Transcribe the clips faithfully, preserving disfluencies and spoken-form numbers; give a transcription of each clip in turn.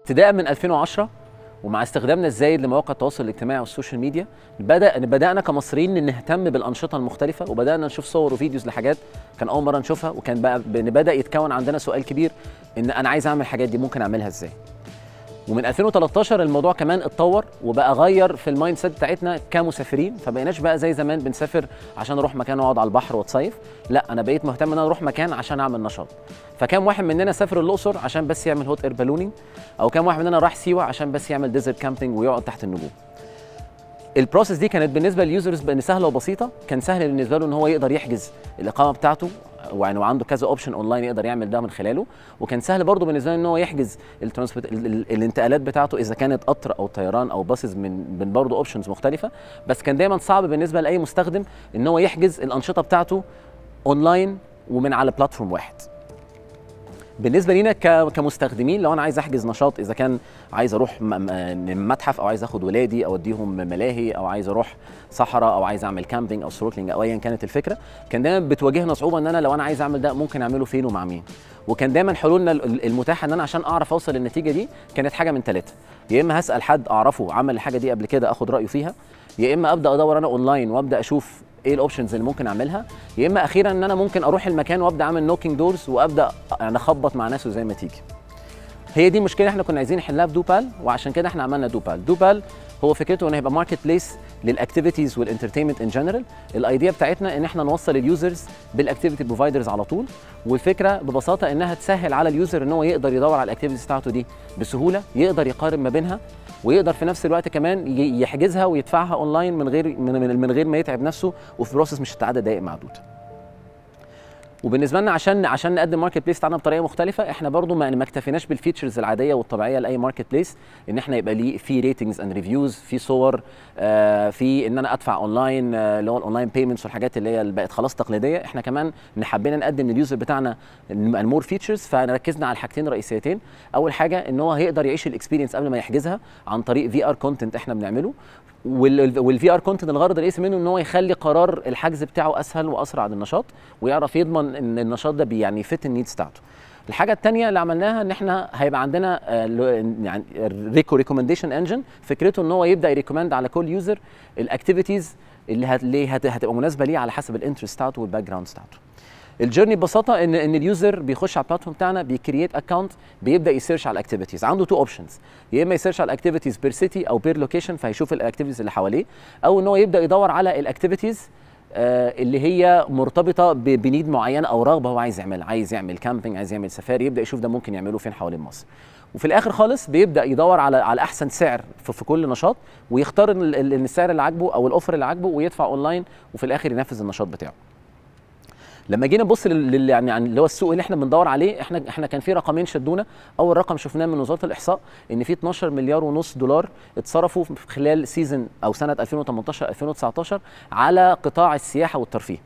ابتداء من ألفين وعشرة ومع استخدامنا الزايد لمواقع التواصل الاجتماعي والسوشيال ميديا بدا بدانا كمصريين نهتم بالانشطه المختلفه، وبدانا نشوف صور وفيديوز لحاجات كان اول مره نشوفها، وكان بقى بدا يتكون عندنا سؤال كبير ان انا عايز اعمل الحاجات دي، ممكن اعملها ازاي؟ ومن ألفين وتلتاشر الموضوع كمان اتطور وبقى غير في المايند سيت بتاعتنا كمسافرين، فبقيناش بقى زي زمان بنسافر عشان اروح مكان واقعد على البحر واتصيف، لا انا بقيت مهتم ان انا اروح مكان عشان اعمل نشاط. فكام واحد مننا سافر الاقصر عشان بس يعمل هوت اير بالونينج، او كام واحد مننا راح سيوه عشان بس يعمل ديزرت كامبينج ويقعد تحت النجوم. البروسيس دي كانت بالنسبه لليوزرز بان سهله وبسيطه، كان سهل بالنسبه له ان هو يقدر يحجز الاقامه بتاعته، ويعني وعنده كذا اوبشن اونلاين يقدر يعمل ده من خلاله، وكان سهل برضه بالنسبه له ان هو يحجز الترانسبورت الانتقالات بتاعته اذا كانت قطر او طيران او باصز من من برضه اوبشنز مختلفه، بس كان دايما صعب بالنسبه لاي مستخدم ان هو يحجز الانشطه بتاعته اونلاين ومن على بلاتفورم واحد. بالنسبه لينا كمستخدمين، لو انا عايز احجز نشاط، اذا كان عايز اروح متحف او عايز اخد ولادي اوديهم ملاهي او عايز اروح صحراء او عايز اعمل كامبينج او سروكلينج او ايا كانت الفكره، كان دايما بتواجهنا صعوبه ان انا لو انا عايز اعمل ده ممكن اعمله فين ومع مين. وكان دايما حلولنا المتاحه ان انا عشان اعرف اوصل للنتيجه دي كانت حاجه من ثلاثه، يا اما هسال حد اعرفه عمل الحاجه دي قبل كده اخد رايه فيها، يا اما ابدا ادور انا اونلاين وابدا اشوف ايه الاوبشنز اللي ممكن اعملها، يا اما اخيرا ان انا ممكن اروح المكان وابدا اعمل نوكينج دورز وابدا يعني اخبط مع ناس وزي ما تيجي. هي دي المشكله احنا كنا عايزين نحلها بدوبال، وعشان كده احنا عملنا دوبال. دوبال هو فكرته انه هيبقى ماركت بليس للاكتيفيتيز والانترتينمنت ان جنرال. الايديا بتاعتنا ان احنا نوصل اليوزرز بالاكتيفيتي بروفايدرز على طول، والفكره ببساطه انها تسهل على اليوزر ان هو يقدر يدور على الاكتيفيتيز بتاعته دي بسهوله، يقدر يقارن ما بينها، ويقدر في نفس الوقت كمان يحجزها ويدفعها اونلاين من غير من, من غير ما يتعب نفسه، وفي بروسس مش هتعدى دقائق معدوده. وبالنسبه لنا عشان عشان نقدم ماركت بليس بتاعنا بطريقه مختلفه، احنا برضو ما ما اكتفيناش بالفيتشرز العاديه والطبيعيه لاي ماركت بليس، ان احنا يبقى ليه في ريتنجز اند ريفيوز، في صور، آه في ان انا ادفع اونلاين، آه اللي هو الاونلاين بيمنتس والحاجات اللي هي بقت خلاص تقليديه. احنا كمان حبينا نقدم لليوزر بتاعنا المور فيتشرز، فركزنا على الحاجتين الرئيسيتين. اول حاجه ان هو هيقدر يعيش الاكسبيرينس قبل ما يحجزها عن طريق في ار كونتنت احنا بنعمله، والفي ار كونتنت الغرض الرئيسي منه ان هو يخلي قرار الحجز بتاعه اسهل واسرع للنشاط، ويعرف يضمن ان النشاط ده يعني فيت النيدز بتاعته. الحاجه الثانيه اللي عملناها ان احنا هيبقى عندنا يعني ريكو ريكومنديشن انجن، فكرته ان هو يبدا يريكومند على كل يوزر الاكتيفيتيز اللي هت هتبقى مناسبه ليه على حسب الانترست بتاعته والباك جراوند بتاعته. الجيرني ببساطه ان ان اليوزر بيخش على البلاتفورم بتاعنا، بيكرييت اكونت، بيبدا يسيرش على الاكتيفيتيز. عنده تو اوبشنز، يا اما يسيرش على الاكتيفيتيز بير سيتي او بير لوكيشن فهيشوف الاكتيفيتيز اللي حواليه، او ان هو يبدا يدور على الاكتيفيتيز آه اللي هي مرتبطه بنيد معينه او رغبه هو عايز يعملها، عايز يعمل كامبينج، عايز يعمل سفاري، يبدا يشوف ده ممكن يعمله فين حوالين مصر. وفي الاخر خالص بيبدا يدور على على احسن سعر في, في كل نشاط، ويختار ان السعر اللي عاجبه او الاوفر اللي عاجبه ويدفع اونلاين، وفي الاخر ينفذ النشاط بتاعه. لما جينا نبص لل يعني اللي هو السوق اللي احنا بندور عليه، احنا احنا كان في رقمين شدونا. اول رقم شفناه من وزاره الاحصاء ان في اتناشر مليار ونص دولار اتصرفوا في خلال سيزون او سنه ألفين وتمنتاشر ألفين وتسعتاشر على قطاع السياحه والترفيه.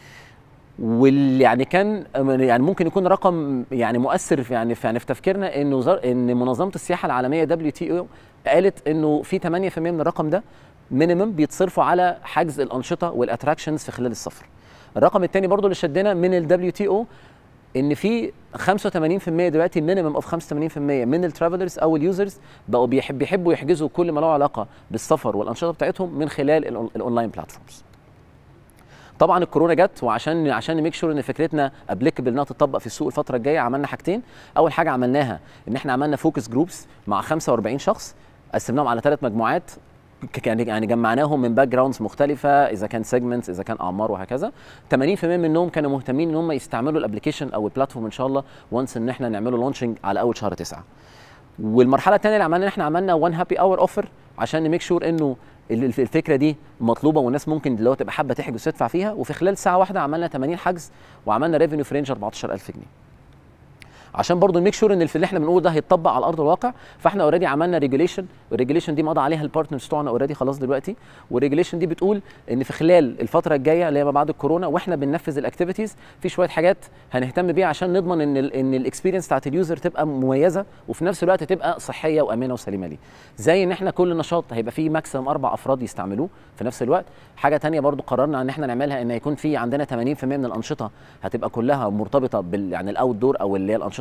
واللي يعني كان يعني ممكن يكون رقم يعني مؤثر في يعني في, يعني في تفكيرنا، ان وزاره ان منظمه السياحه العالميه دبليو تي او قالت انه في ثمانية في المية من الرقم ده مينيمم بيتصرفوا على حجز الانشطه والاتراكشنز في خلال السفر. الرقم الثاني برضو اللي شدنا من ال دبليو تي او ان في خمسة وثمانين في المية دلوقتي، مينيمم اوف خمسة وثمانين في المية من الترافلرز او اليوزرز بقوا بيحب بيحبوا يحجزوا كل ما له علاقه بالسفر والانشطه بتاعتهم من خلال الاونلاين بلاتفورمز. طبعا الكورونا جت، وعشان عشان نميك شور ان فكرتنا ابليكابل انها تطبق في السوق الفتره الجايه، عملنا حاجتين. اول حاجه عملناها ان احنا عملنا فوكس جروبس مع خمسة وأربعين شخص، قسمناهم على ثلاث مجموعات، يعني جمعناهم من باك جراوندز مختلفه، اذا كان سيجمنتس، اذا كان اعمار وهكذا. ثمانين في المية منهم كانوا مهتمين ان هم يستعملوا الابلكيشن او البلاتفورم ان شاء الله وانس ان احنا نعمله لونشنج على اول شهر تسعة. والمرحله الثانيه اللي عملنا ان احنا عملنا وان هابي اور اوفر عشان نميك شور انه الفكره دي مطلوبه والناس ممكن لو تبقى حابه تحجز تدفع فيها. وفي خلال ساعه واحده عملنا ثمانين حجز وعملنا ريفينيو في رينج أربعتاشر ألف جنيه، عشان برضو نميك شور ان اللي احنا بنقوله ده هيتطبق على ارض الواقع. فاحنا اوريدي عملنا ريجوليشن، والريجوليشن دي مضى عليها البارتنرز بتوعنا اوريدي خلاص دلوقتي. والريجوليشن دي بتقول ان في خلال الفتره الجايه اللي هي ما بعد الكورونا واحنا بننفذ الاكتيفيتيز، في شويه حاجات هنهتم بيها عشان نضمن ان ال ان الاكسبيرينس بتاعت اليوزر تبقى مميزه، وفي نفس الوقت تبقى صحيه وامنه وسليمه ليه. زي ان احنا كل نشاط هيبقى فيه ماكسيمم اربع افراد يستعملوه في نفس الوقت. حاجه ثانيه برضو قررنا ان احنا نعملها، ان يكون في عندنا ثمانين في المية من الانشطه هتبقى كلها مرتبطه بال يعني الاوت دور او اللي هي الانشطه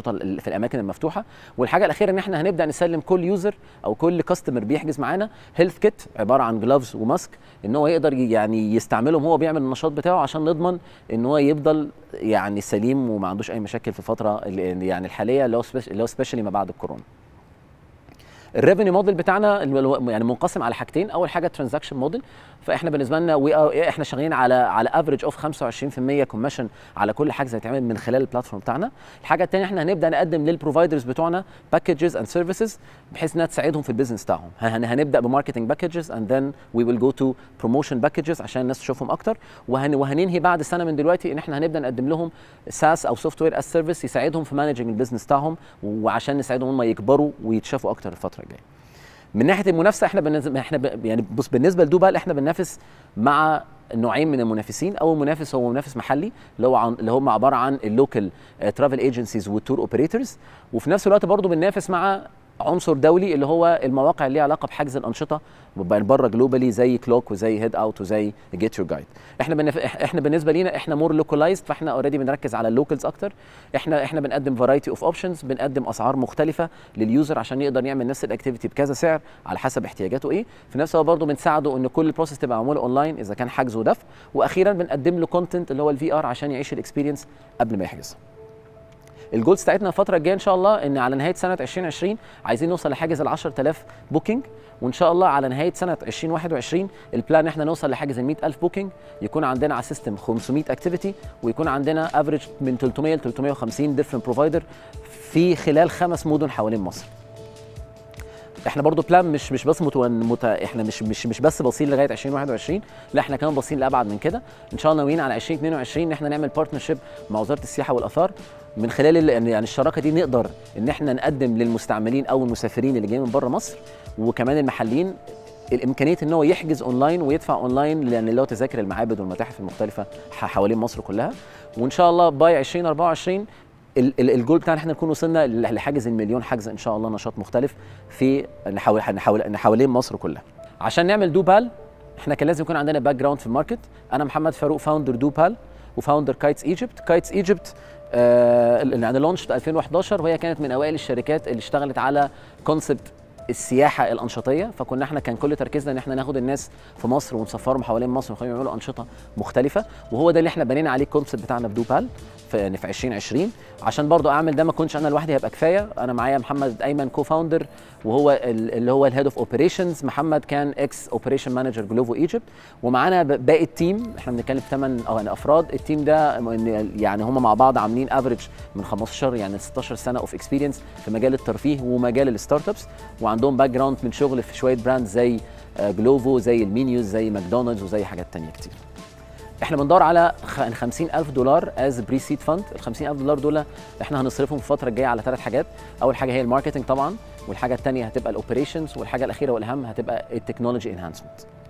الانشطه في الاماكن المفتوحه. والحاجه الاخيره ان احنا هنبدا نسلم كل يوزر او كل كاستمر بيحجز معانا هيلث كيت عباره عن جلافز وماسك ان هو يقدر يعني يستعملهم وهو بيعمل النشاط بتاعه، عشان نضمن ان هو يفضل يعني سليم وما عندوش اي مشاكل في الفتره يعني الحاليه اللي هو اللي هو سبيشالي ما بعد الكورونا. الريفينيو موديل بتاعنا يعني منقسم على حاجتين. اول حاجه ترانزاكشن موديل، فاحنا بالنسبه لنا احنا شغالين على على افريج اوف خمسة وعشرين في المية كوميشن على كل حاجه هتتعمل من خلال البلاتفورم بتاعنا. الحاجه الثانيه احنا هنبدا نقدم للبروفايدرز بتوعنا باكجز اند سيرفيسز بحيث انها تساعدهم في البيزنس بتاعهم. هنبدا بماركتنج باكجز اند ذن وي ويل جو تو بروموشن باكجز عشان الناس تشوفهم اكتر، وهن وهننهي بعد سنه من دلوقتي ان احنا هنبدا نقدم لهم ساس او سوفت وير از سيرفيس يساعدهم في مانجنج البيزنس بتاعهم، وعشان نساعدهم هم يكبروا ويتشافوا اكتر الفتره الجايه. من ناحيه المنافسه احنا بالنسبه احنا ب... يعني بص بالنسبه لدوبال احنا بننافس مع نوعين من المنافسين. اول منافس هو منافس محلي اللي هو عن... اللي هم عباره عن اللوكال ترافل ايجنسيز والتور اوبريتورز، وفي نفس الوقت برضه بننافس مع عنصر دولي اللي هو المواقع اللي ليها علاقه بحجز الانشطه بره جلوبالي زي كلوك وزي هيد اوت وزي جيت يور جايد. احنا بنف... احنا بالنسبه لينا احنا مور لوكالايزد، فاحنا اوريدي بنركز على اللوكالز اكتر. احنا احنا بنقدم فرايتي اوف اوبشنز، بنقدم اسعار مختلفه لليوزر عشان يقدر يعمل نفس الاكتيفيتي بكذا سعر على حسب احتياجاته ايه. في نفس الوقت برضه بنساعده ان كل البروسيس تبقى معموله اونلاين اذا كان حجز ودفع، واخيرا بنقدم له كونتنت اللي هو الفي ار عشان يعيش الاكسبيرينس قبل ما يحجزها. الجولز بتاعتنا الفتره الجايه ان شاء الله ان على نهايه سنه ألفين وعشرين عايزين نوصل لحاجز ال عشرة آلاف بوكينج، وان شاء الله على نهايه سنه ألفين وواحد وعشرين البلان احنا نوصل لحاجز ال مئة ألف بوكينج، يكون عندنا على السيستم خمسمئة اكتيفيتي، ويكون عندنا افريج من ثلاثمئة ل ثلاثمئة وخمسين ديفرنت بروفايدر في خلال خمس مدن حوالين مصر. احنا برضو بلان مش مش بس متون مت... احنا مش مش مش بس باصين لغايه ألفين وواحد وعشرين، لا احنا كمان باصين لابعد من كده. ان شاء الله ناويين على ألفين واثنين وعشرين ان احنا نعمل بارتنرشيب مع وزاره السياحه والاثار، من خلال يعني الشراكه دي نقدر ان احنا نقدم للمستعملين او المسافرين اللي جايين من بره مصر وكمان المحليين الامكانيه ان هو يحجز اونلاين ويدفع اونلاين، لان اللي هو تذاكر المعابد والمتاحف المختلفه حوالين مصر كلها. وان شاء الله باي ألفين وأربعة وعشرين الجول بتاعنا احنا نكون وصلنا لحاجز المليون حجز ان شاء الله، نشاط مختلف في نحاول نحاول حوالين مصر كلها. عشان نعمل دوبال احنا كان لازم يكون عندنا باك جراوند في الماركت. انا محمد فاروق فاوندر دوبال وفاوندر كايتس ايجيبت. كايتس ايجيبت آه يعني لونش في ألفين وأحد عشر، وهي كانت من اوائل الشركات اللي اشتغلت على كونسبت السياحه الانشطيه. فكنا احنا كان كل تركيزنا ان احنا ناخد الناس في مصر ونسفرهم حوالين مصر ونخليهم يعملوا انشطه مختلفه، وهو ده اللي احنا بنينا عليه الكونسبت بتاعنا في دوبال في يعني في ألفين وعشرين. عشان برضو اعمل ده ما كنتش انا لوحدي هيبقى كفايه، انا معايا محمد ايمن كو فاوندر وهو اللي هو الهيد اوف اوبريشنز، محمد كان اكس اوبريشن مانجر جلوفو ايجيبت، ومعانا باقي التيم احنا بنتكلم في ثمان افراد. التيم ده يعني هم مع بعض عاملين افريج من خمستاشر يعني ستاشر سنه اوف اكسبيرينس في مجال الترفيه ومجال الستارت ابس، وعندهم باك جراوند من شغل في شويه براند زي جلوفو زي المينيوز زي ماكدونالدز وزي حاجات ثانيه كتير. احنا بندور على خمسين ألف دولار از بري سيد فند. ال خمسين ألف دولار دول احنا هنصرفهم في الفتره الجايه على ثلاث حاجات. اول حاجه هي الماركتنج طبعا، والحاجه الثانيه هتبقى الاوبريشنز، والحاجه الاخيره والاهم هتبقى التكنولوجي انهانسمنت.